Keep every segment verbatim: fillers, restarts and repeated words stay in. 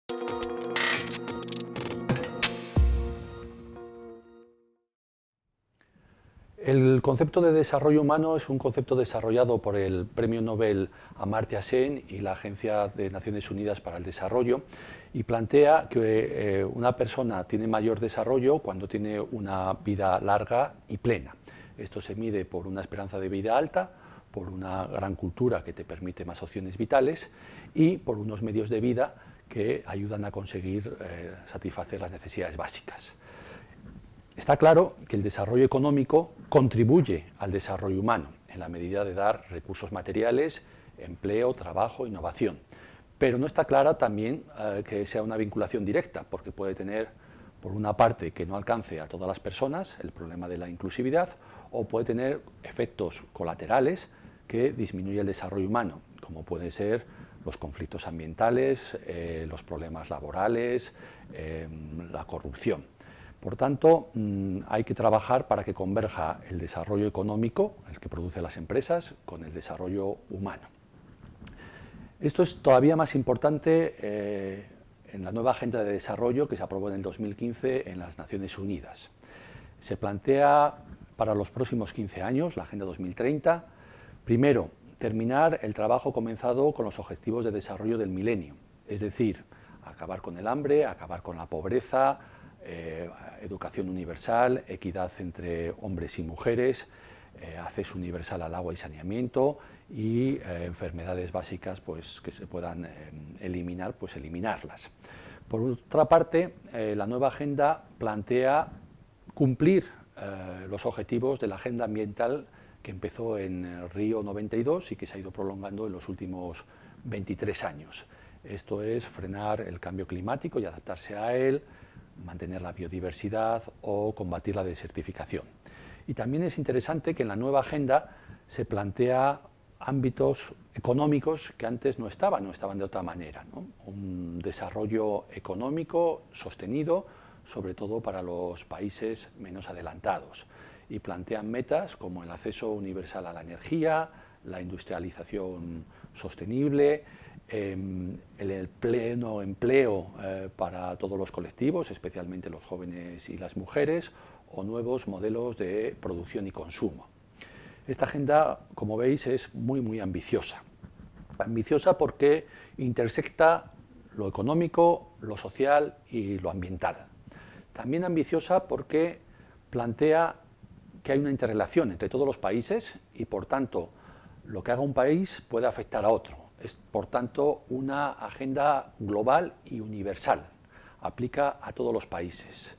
El concepto de desarrollo humano es un concepto desarrollado por el Premio Nobel Amartya Sen y la Agencia de Naciones Unidas para el Desarrollo, y plantea que eh, una persona tiene mayor desarrollo cuando tiene una vida larga y plena. Esto se mide por una esperanza de vida alta, por una gran cultura que te permite más opciones vitales y por unos medios de vida que ayudan a conseguir eh, satisfacer las necesidades básicas. Está claro que el desarrollo económico contribuye al desarrollo humano en la medida de dar recursos materiales, empleo, trabajo, innovación. Pero no está clara también eh, que sea una vinculación directa, porque puede tener, por una parte, que no alcance a todas las personas, el problema de la inclusividad, o puede tener efectos colaterales que disminuyen el desarrollo humano, como pueden ser los conflictos ambientales, eh, los problemas laborales, eh, la corrupción. Por tanto, hay que trabajar para que converja el desarrollo económico, el que producen las empresas, con el desarrollo humano. Esto es todavía más importante eh, en la nueva Agenda de Desarrollo que se aprobó en el dos mil quince en las Naciones Unidas. Se plantea para los próximos quince años, la Agenda dos mil treinta, primero, terminar el trabajo comenzado con los Objetivos de Desarrollo del Milenio, es decir, acabar con el hambre, acabar con la pobreza, Eh, educación universal, equidad entre hombres y mujeres, eh, acceso universal al agua y saneamiento y eh, enfermedades básicas pues, que se puedan eh, eliminar, pues eliminarlas. Por otra parte, eh, la nueva agenda plantea cumplir eh, los objetivos de la agenda ambiental que empezó en Río noventa y dos y que se ha ido prolongando en los últimos veintitrés años. Esto es frenar el cambio climático y adaptarse a él, mantener la biodiversidad o combatir la desertificación. Y también es interesante que en la nueva agenda se plantea ámbitos económicos que antes no estaban, no estaban de otra manera, ¿no? Un desarrollo económico sostenido, sobre todo para los países menos adelantados, y plantean metas como el acceso universal a la energía, la industrialización sostenible, eh, el pleno empleo eh, para todos los colectivos, especialmente los jóvenes y las mujeres, o nuevos modelos de producción y consumo. Esta agenda, como veis, es muy, muy ambiciosa. Ambiciosa porque intersecta lo económico, lo social y lo ambiental. También ambiciosa porque plantea que hay una interrelación entre todos los países y, por tanto, lo que haga un país puede afectar a otro. Es, por tanto, una agenda global y universal. Aplica a todos los países.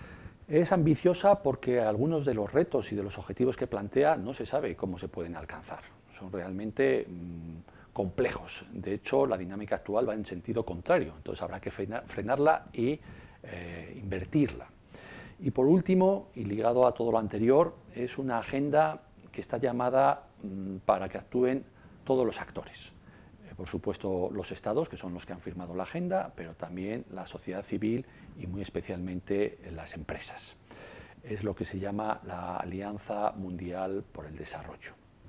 Es ambiciosa porque algunos de los retos y de los objetivos que plantea no se sabe cómo se pueden alcanzar. Son realmente mmm, complejos. De hecho, la dinámica actual va en sentido contrario. Entonces habrá que frenar, frenarla y eh, invertirla. Y por último, y ligado a todo lo anterior, es una agenda que está llamada mmm, para que actúen todos los actores. Por supuesto, los estados, que son los que han firmado la agenda, pero también la sociedad civil y muy especialmente las empresas. Es lo que se llama la Alianza Mundial por el Desarrollo.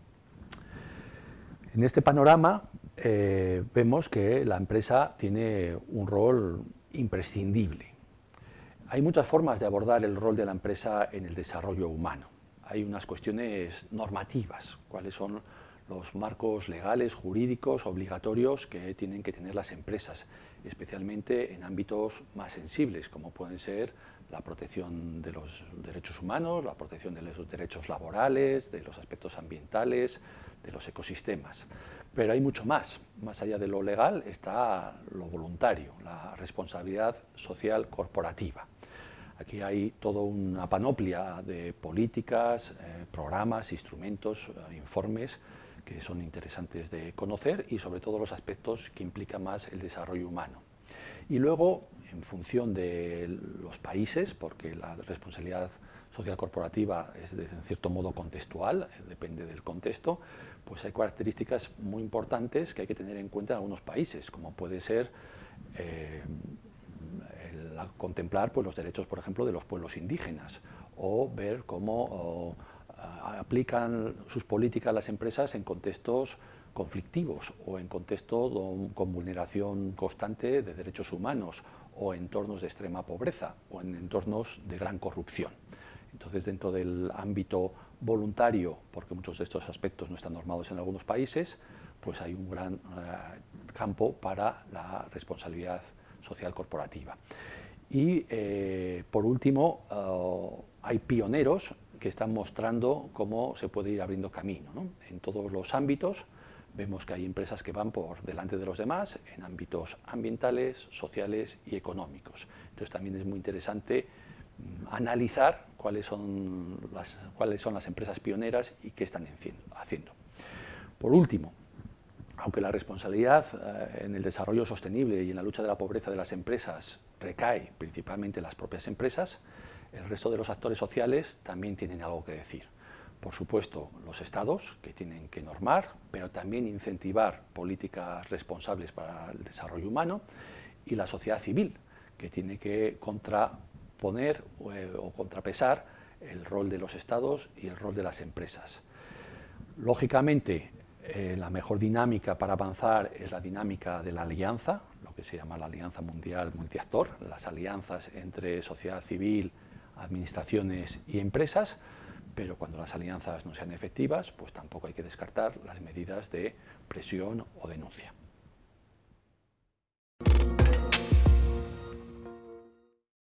En este panorama eh, vemos que la empresa tiene un rol imprescindible. Hay muchas formas de abordar el rol de la empresa en el desarrollo humano. Hay unas cuestiones normativas, cuáles son los marcos legales, jurídicos, obligatorios que tienen que tener las empresas, especialmente en ámbitos más sensibles, como pueden ser la protección de los derechos humanos, la protección de los derechos laborales, de los aspectos ambientales, de los ecosistemas. Pero hay mucho más. Más allá de lo legal está lo voluntario, la responsabilidad social corporativa. Aquí hay toda una panoplia de políticas, eh, programas, instrumentos, eh, informes que son interesantes de conocer y sobre todo los aspectos que implican más el desarrollo humano. Y luego, en función de los países, porque la responsabilidad social corporativa es de en cierto modo contextual, depende del contexto, pues hay características muy importantes que hay que tener en cuenta en algunos países, como puede ser eh, el, contemplar pues, los derechos, por ejemplo, de los pueblos indígenas, o ver cómo o, aplican sus políticas las empresas en contextos conflictivos o en contextos con vulneración constante de derechos humanos o entornos de extrema pobreza o en entornos de gran corrupción. Entonces, dentro del ámbito voluntario, porque muchos de estos aspectos no están normados en algunos países, pues hay un gran eh, campo para la responsabilidad social corporativa. Y, eh, por último, uh, hay pioneros que están mostrando cómo se puede ir abriendo camino, ¿no? En todos los ámbitos vemos que hay empresas que van por delante de los demás en ámbitos ambientales, sociales y económicos. Entonces, también es muy interesante mm, analizar cuáles son, las, cuáles son las empresas pioneras y qué están haciendo. Por último, aunque la responsabilidad eh, en el desarrollo sostenible y en la lucha de la pobreza de las empresas recae principalmente en las propias empresas, el resto de los actores sociales también tienen algo que decir. Por supuesto, los estados, que tienen que normar, pero también incentivar políticas responsables para el desarrollo humano, y la sociedad civil, que tiene que contraponer o, eh, o contrapesar el rol de los estados y el rol de las empresas. Lógicamente, Eh, la mejor dinámica para avanzar es la dinámica de la alianza, lo que se llama la alianza mundial multiactor, las alianzas entre sociedad civil, administraciones y empresas, pero cuando las alianzas no sean efectivas, pues tampoco hay que descartar las medidas de presión o denuncia.